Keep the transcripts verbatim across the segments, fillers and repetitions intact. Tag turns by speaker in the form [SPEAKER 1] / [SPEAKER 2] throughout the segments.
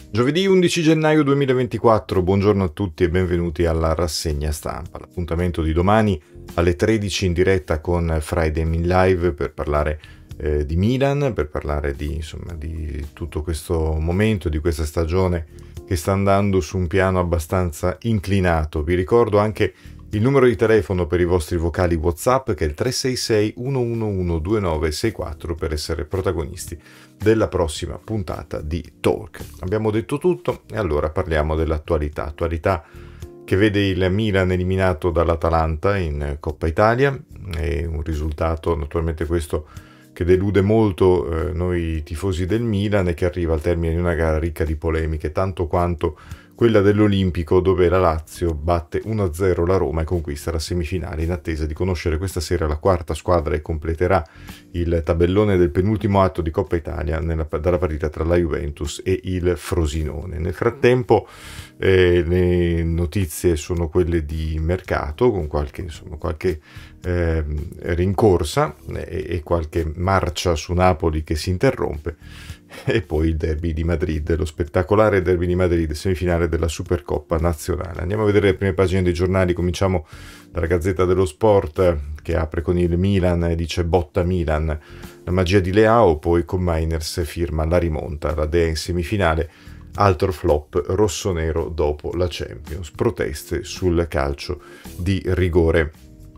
[SPEAKER 1] Giovedì undici gennaio duemilaventiquattro, buongiorno a tutti e benvenuti alla rassegna stampa. L'appuntamento di domani alle tredici in diretta con Friday in Live per parlare eh, di Milan, per parlare di, insomma, di tutto questo momento, di questa stagione che sta andando su un piano abbastanza inclinato. Vi ricordo anche il numero di telefono per i vostri vocali WhatsApp, che è il tre sei sei uno uno uno due nove sei quattro, per essere protagonisti della prossima puntata di Talk. Abbiamo detto tutto e allora parliamo dell'attualità. Attualità che vede il Milan eliminato dall'Atalanta in Coppa Italia, è un risultato naturalmente questo che delude molto eh, noi tifosi del Milan e che arriva al termine di una gara ricca di polemiche, tanto quanto quella dell'Olimpico, dove la Lazio batte uno a zero la Roma e conquista la semifinale, in attesa di conoscere questa sera la quarta squadra che completerà il tabellone del penultimo atto di Coppa Italia nella, dalla partita tra la Juventus e il Frosinone. Nel frattempo eh, le notizie sono quelle di mercato, con qualche, insomma, qualche eh, rincorsa e, e qualche marcia su Napoli che si interrompe. E poi il derby di Madrid, lo spettacolare derby di Madrid, semifinale della Supercoppa nazionale. Andiamo a vedere le prime pagine dei giornali. Cominciamo dalla Gazzetta dello Sport, che apre con il Milan e dice botta Milan, la magia di Leao. Poi con Mainers firma la rimonta, la Dea in semifinale, altro flop rossonero dopo la Champions, proteste sul calcio di rigore.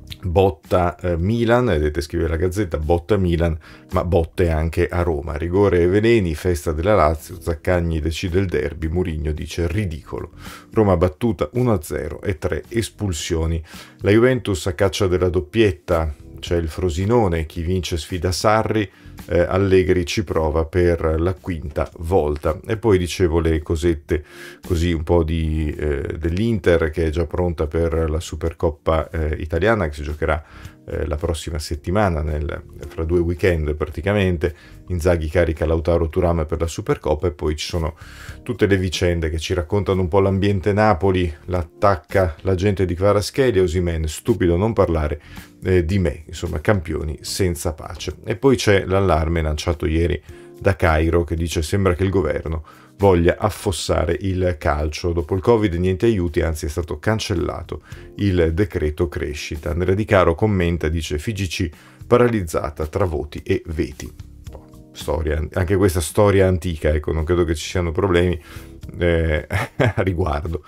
[SPEAKER 1] Botta eh, Milan, vedete, scrive la Gazzetta, botta Milan, ma botte anche a Roma. Rigore e veleni, festa della Lazio, Zaccagni decide il derby, Mourinho dice ridicolo. Roma battuta uno a zero e tre espulsioni. La Juventus a caccia della doppietta, c'è il Frosinone, chi vince sfida Sarri, eh, Allegri ci prova per la quinta volta. E poi dicevo le cosette così un po' di eh, dell'Inter, che è già pronta per la Supercoppa eh, italiana, che si giocherà eh, la prossima settimana, nel, fra due weekend praticamente. Inzaghi carica Lautaro Thuram per la Supercoppa e poi ci sono tutte le vicende che ci raccontano un po' l'ambiente Napoli, l'attacca la gente di Kvaratskhelia, Osimhen, stupido non parlare eh, di me, insomma campioni senza pace. E poi c'è l'allarme lanciato ieri da Cairo che dice sembra che il governo voglia affossare il calcio. Dopo il Covid niente aiuti, anzi è stato cancellato il decreto crescita. Nella Di Caro commenta, dice F I G C paralizzata tra voti e veti. Storia, anche questa storia antica, ecco, non credo che ci siano problemi eh, a riguardo.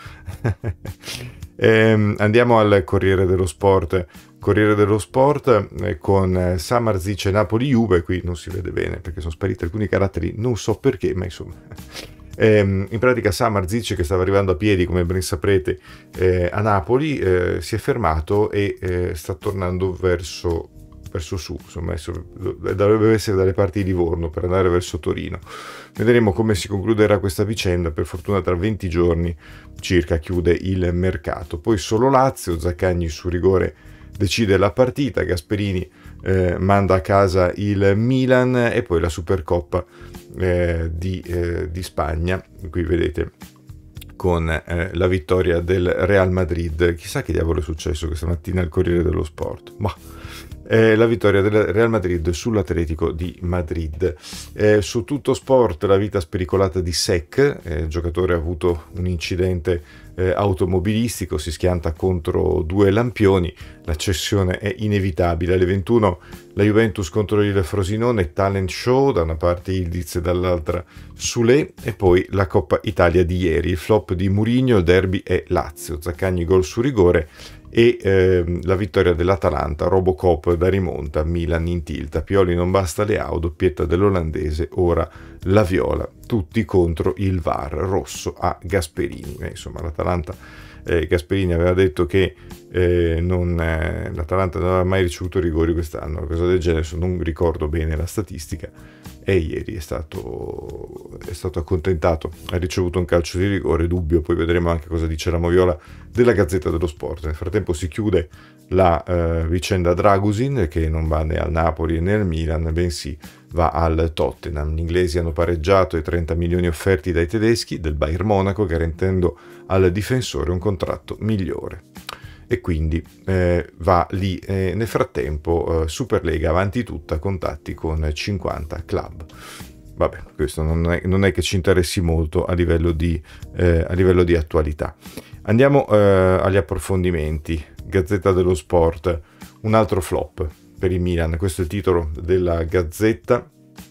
[SPEAKER 1] eh, andiamo al Corriere dello Sport. Corriere dello Sport eh, con Samardžić e Napoli-Juve. Qui non si vede bene perché sono spariti alcuni caratteri, non so perché, ma insomma. Eh, in pratica Samardžić, che stava arrivando a piedi, come ben saprete, eh, a Napoli, eh, si è fermato e eh, sta tornando verso verso su, insomma dovrebbe essere dalle parti di Livorno per andare verso Torino. Vedremo come si concluderà questa vicenda. Per fortuna tra venti giorni circa chiude il mercato. Poi solo Lazio, Zaccagni su rigore decide la partita, Gasperini eh, manda a casa il Milan e poi la Supercoppa eh, di, eh, di Spagna. Qui vedete con eh, la vittoria del Real Madrid. Chissà che diavolo è successo questa mattina al Corriere dello Sport. Ma Eh, la vittoria del Real Madrid sull'Atletico di Madrid. Eh, su Tutto Sport la vita spericolata di Sek, eh, il giocatore ha avuto un incidente eh, automobilistico, si schianta contro due lampioni, la cessione è inevitabile. Alle ventuno la Juventus contro il Frosinone, talent show, da una parte Ildiz e dall'altra Sule, e poi la Coppa Italia di ieri, il flop di Mourinho, il derby è Lazio, Zaccagni gol su rigore e eh, la vittoria dell'Atalanta, Robocop da rimonta, Milan in tilt, a Pioli non basta Leao, doppietta dell'olandese, ora la viola, tutti contro il V A R, rosso a Gasperini. Eh, insomma l'Atalanta, eh, Gasperini aveva detto che eh, non, eh, l'Atalanta non aveva mai ricevuto rigori quest'anno, una cosa del genere, non ricordo bene la statistica, e ieri è stato, è stato accontentato, ha ricevuto un calcio di rigore, dubbio, poi vedremo anche cosa dice la moviola della Gazzetta dello Sport. Nel frattempo si chiude la eh, vicenda Dragusin, che non va né al Napoli né al Milan, bensì va al Tottenham. Gli inglesi hanno pareggiato i trenta milioni offerti dai tedeschi del Bayern Monaco, garantendo al difensore un contratto migliore. E quindi eh, va lì. Eh, nel frattempo eh, Superlega avanti tutta, contatti con cinquanta club. vabbè, questo non è, non è che ci interessi molto a livello di, eh, a livello di attualità. Andiamo eh, agli approfondimenti. Gazzetta dello Sport, un altro flop per il Milan, questo è il titolo della Gazzetta.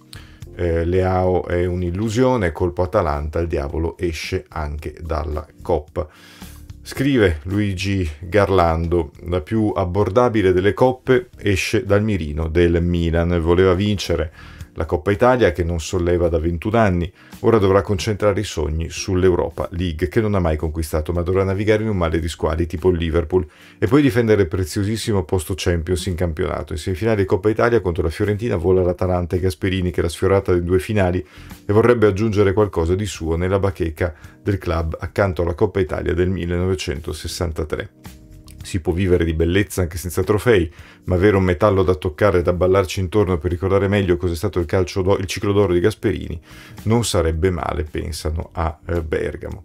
[SPEAKER 1] eh, Leao è un'illusione, colpo Atalanta, il diavolo esce anche dalla Coppa. Scrive Luigi Garlando, la più abbordabile delle coppe esce dal mirino del Milan, voleva vincere la Coppa Italia che non solleva da ventuno anni, ora dovrà concentrare i sogni sull'Europa League che non ha mai conquistato, ma dovrà navigare in un mare di squali tipo il Liverpool e poi difendere il preziosissimo posto Champions in campionato. In semifinale di Coppa Italia contro la Fiorentina vola l'Atalanta e Gasperini che era sfiorata in due finali e vorrebbe aggiungere qualcosa di suo nella bacheca del club accanto alla Coppa Italia del millenovecentosessantatré. Si può vivere di bellezza anche senza trofei, ma avere un metallo da toccare e da ballarci intorno per ricordare meglio cos'è stato il, calcio do- il ciclo d'oro di Gasperini non sarebbe male, pensano a eh, Bergamo.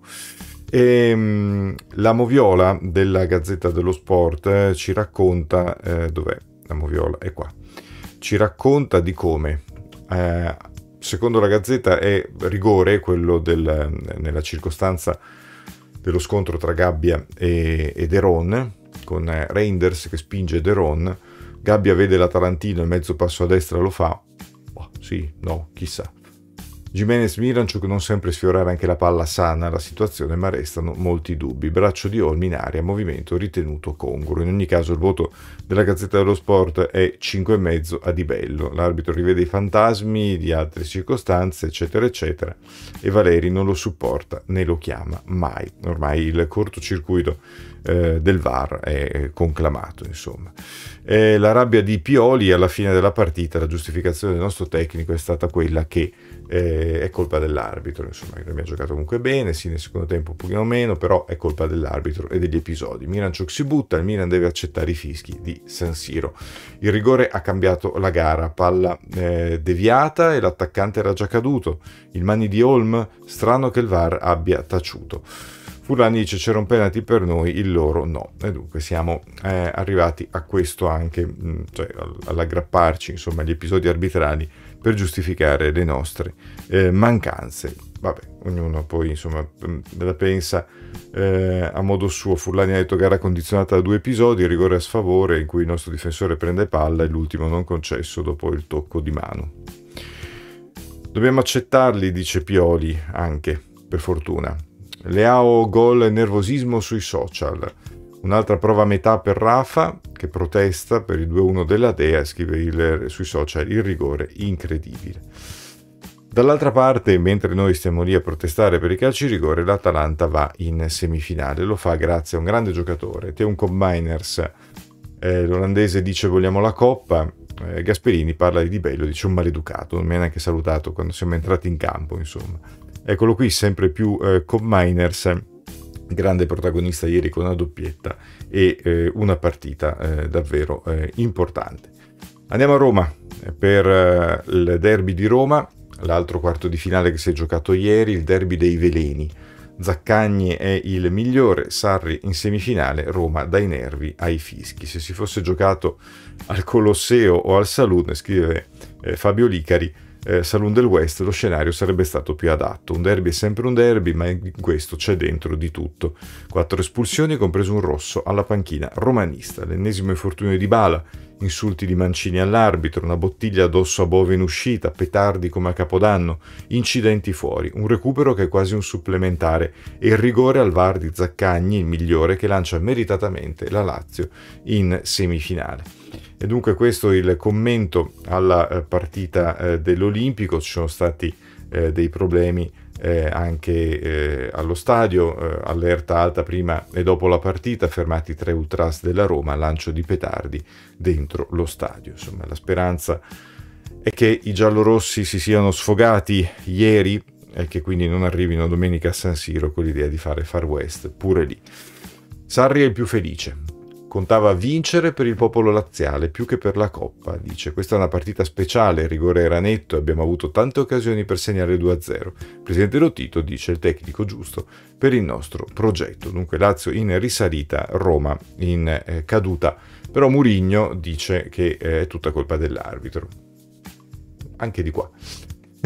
[SPEAKER 1] E, mh, la moviola della Gazzetta dello Sport eh, ci racconta, eh, dov'è la moviola? È qua. Ci racconta di come, eh, secondo la Gazzetta, è rigore quello del, nella circostanza dello scontro tra Gabbia e, e De Ron, con Reinders che spinge De Ron. Gabbia vede l'Atalantino e mezzo passo a destra lo fa. Oh, sì, no, chissà. Gimenez Miranchuk non sempre sfiorare anche la palla sana la situazione, ma restano molti dubbi. Braccio di Olmi in aria, movimento ritenuto congruo. In ogni caso il voto della Gazzetta dello Sport è cinque e mezzo a Di Bello. L'arbitro rivede i fantasmi di altre circostanze, eccetera, eccetera, e Valeri non lo supporta né lo chiama mai. Ormai il cortocircuito eh, del V A R è conclamato, insomma. E la rabbia di Pioli alla fine della partita, la giustificazione del nostro tecnico è stata quella che eh, è colpa dell'arbitro, insomma, che abbiamo giocato comunque bene, sì, nel secondo tempo un pochino meno, però è colpa dell'arbitro e degli episodi. Miranchuk si butta, il Milan deve accettare i fischi di San Siro. Il rigore ha cambiato la gara, palla eh, deviata e l'attaccante era già caduto. Il mani di Olm, strano che il V A R abbia taciuto. Furlani dice c'era un penalty per noi, il loro no. E dunque siamo eh, arrivati a questo anche, mh, cioè all'aggrapparci insomma agli episodi arbitrali per giustificare le nostre eh, mancanze. Vabbè, ognuno poi insomma la pensa eh, a modo suo. Furlani ha detto gara condizionata da due episodi, rigore a sfavore in cui il nostro difensore prende palla e l'ultimo non concesso dopo il tocco di mano. Dobbiamo accettarli, dice Pioli, anche, per fortuna. Leao gol e nervosismo sui social. Un'altra prova a metà per Rafa, che protesta per il due a uno della Dea, scrive il, sui social il rigore incredibile. Dall'altra parte, mentre noi stiamo lì a protestare per i calci rigore, l'Atalanta va in semifinale. Lo fa grazie a un grande giocatore, Teun Koopmeiners. Eh, l'olandese dice vogliamo la Coppa. Eh, Gasperini parla di Di Bello, dice un maleducato, non mi ha neanche salutato quando siamo entrati in campo, insomma. Eccolo qui, sempre più eh, Koopmeiners, grande protagonista ieri con una doppietta e eh, una partita eh, davvero eh, importante. Andiamo a Roma per eh, il derby di Roma, l'altro quarto di finale che si è giocato ieri, il derby dei veleni. Zaccagni è il migliore, Sarri in semifinale, Roma dai nervi ai fischi. Se si fosse giocato al Colosseo o al Saloon, scrive eh, Fabio Licari, Eh, Saloon del West, lo scenario sarebbe stato più adatto. Un derby è sempre un derby, ma in questo c'è dentro di tutto. Quattro espulsioni, compreso un rosso alla panchina romanista, l'ennesimo infortunio di Dybala, insulti di Mancini all'arbitro, una bottiglia addosso a Bove in uscita, petardi come a Capodanno, incidenti fuori, un recupero che è quasi un supplementare e il rigore al V A R di Zaccagni, il migliore, che lancia meritatamente la Lazio in semifinale. E dunque questo è il commento alla eh, partita eh, dell'Olimpico. Ci sono stati eh, dei problemi eh, anche eh, allo stadio, eh, allerta alta prima e dopo la partita, fermati tre ultras della Roma, lancio di petardi dentro lo stadio. Insomma, la speranza è che i giallorossi si siano sfogati ieri e che quindi non arrivino domenica a San Siro con l'idea di fare Far West pure lì. Sarri è il più felice. Contava vincere per il popolo laziale più che per la Coppa, dice. Questa è una partita speciale, il rigore era netto e abbiamo avuto tante occasioni per segnare due a zero. Il presidente Lotito dice il tecnico giusto per il nostro progetto. Dunque Lazio in risalita, Roma in eh, caduta. Però Mourinho dice che eh, è tutta colpa dell'arbitro. Anche di qua.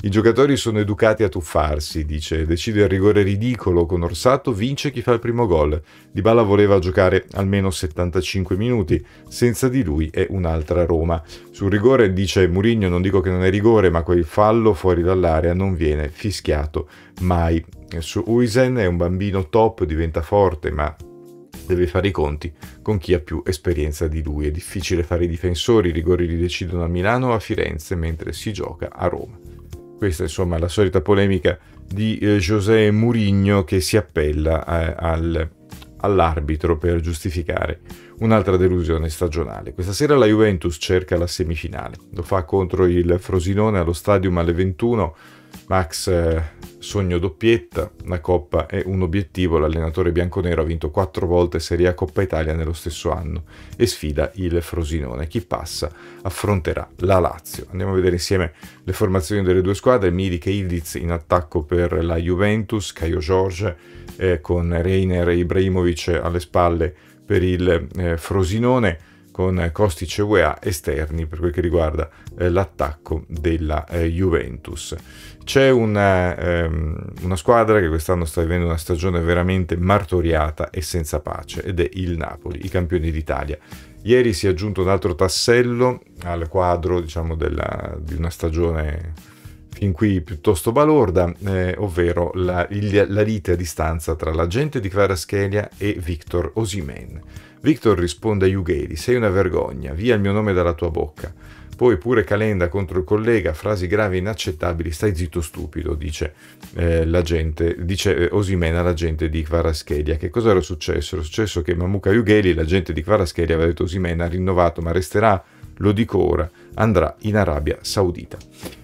[SPEAKER 1] I giocatori sono educati a tuffarsi, dice, decide il rigore ridicolo con Orsato, vince chi fa il primo gol. Dybala voleva giocare almeno settantacinque minuti, senza di lui è un'altra Roma. Sul rigore dice Mourinho, non dico che non è rigore, ma quel fallo fuori dall'area non viene fischiato mai. Su Huijsen è un bambino top, diventa forte, ma deve fare i conti con chi ha più esperienza di lui. È difficile fare i difensori, i rigori li decidono a Milano o a Firenze, mentre si gioca a Roma. Questa insomma è la solita polemica di eh, José Mourinho, che si appella eh, al, all'arbitro per giustificare un'altra delusione stagionale. Questa sera la Juventus cerca la semifinale, lo fa contro il Frosinone allo Stadium alle ventuno. Max eh, sogno doppietta, la Coppa è un obiettivo, l'allenatore bianconero ha vinto quattro volte Serie A Coppa Italia nello stesso anno e sfida il Frosinone. Chi passa affronterà la Lazio. Andiamo a vedere insieme le formazioni delle due squadre. Milik e Ildiz in attacco per la Juventus, Caio Jorge eh, con Reiner e Ibrahimovic alle spalle per il eh, Frosinone, con Kostic e U E A esterni per quel che riguarda eh, l'attacco della eh, Juventus. C'è una, ehm, una squadra che quest'anno sta vivendo una stagione veramente martoriata e senza pace, ed è il Napoli, i campioni d'Italia. Ieri si è aggiunto un altro tassello al quadro, diciamo, della, di una stagione fin qui piuttosto balorda, eh, ovvero la, il, la lite a distanza tra l'agente di Kvaratskhelia e Victor Osimhen. Victor risponde a Ughelli: sei una vergogna, via il mio nome dalla tua bocca. Poi pure Calenda contro il collega, frasi gravi e inaccettabili, stai zitto stupido, dice eh, l'agente, dice eh, Osimhen all'agente di Kvaratskhelia. Che cosa era successo? Era successo che Mamuka Ughelli, l'agente di Kvaratskhelia, aveva detto Osimhen ha rinnovato ma resterà, lo dico ora, andrà in Arabia Saudita.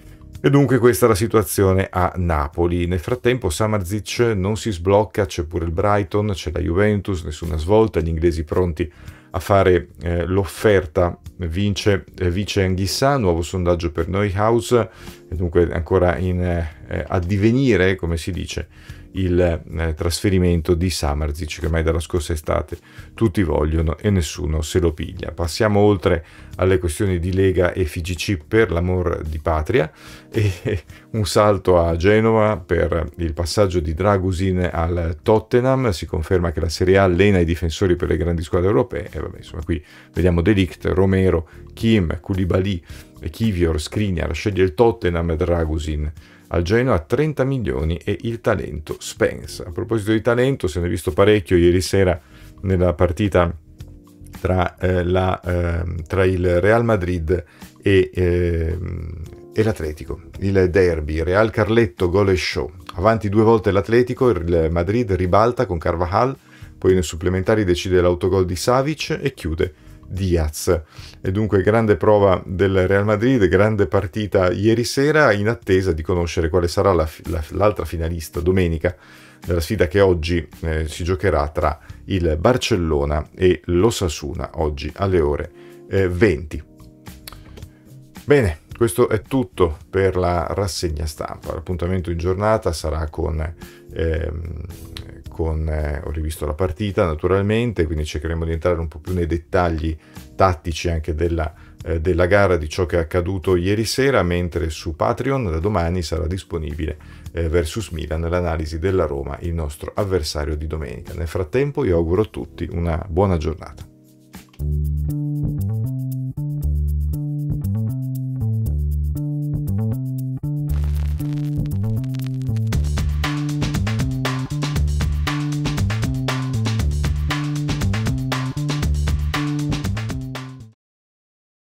[SPEAKER 1] E dunque questa è la situazione a Napoli. Nel frattempo Samardžić non si sblocca, c'è pure il Brighton, c'è la Juventus, nessuna svolta, gli inglesi pronti a fare eh, l'offerta, vince eh, vice Anghissà, nuovo sondaggio per Neuhaus, e dunque ancora in eh, a divenire, come si dice, il eh, trasferimento di Samardžić, che ormai dalla scorsa estate tutti vogliono e nessuno se lo piglia. Passiamo oltre alle questioni di Lega e F I G C per l'amor di patria, e un salto a Genova per il passaggio di Dragusin al Tottenham. Si conferma che la Serie A allena i difensori per le grandi squadre europee, e vabbè, insomma qui vediamo De Ligt, Romero, Kim, Koulibaly, Kivior, Skriniar. Sceglie il Tottenham Dragusin al Genoa a trenta milioni e il talento Spence. A proposito di talento, se ne è visto parecchio ieri sera nella partita tra, eh, la, eh, tra il Real Madrid e, eh, e l'Atletico, il derby, Real Carletto, gol e show. Avanti due volte l'Atletico, il Madrid ribalta con Carvajal, poi nei supplementari decide l'autogol di Savic e chiude Diaz. E dunque grande prova del Real Madrid, grande partita ieri sera, in attesa di conoscere quale sarà la, la, l'altra finalista domenica della sfida che oggi eh, si giocherà tra il Barcellona e l'Osasuna, oggi alle ore eh, venti. Bene, questo è tutto per la rassegna stampa. L'appuntamento in giornata sarà con... Ehm, Con, eh, ho rivisto la partita naturalmente, quindi cercheremo di entrare un po' più nei dettagli tattici anche della, eh, della gara, di ciò che è accaduto ieri sera, mentre su Patreon da domani sarà disponibile eh, versus Milan l'analisi della Roma, il nostro avversario di domenica. Nel frattempo io auguro a tutti una buona giornata.